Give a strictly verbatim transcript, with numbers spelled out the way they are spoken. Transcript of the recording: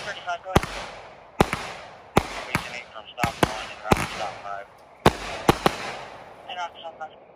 thirty-five, go ahead. Region eight from stop one and route stop five. And route stop five.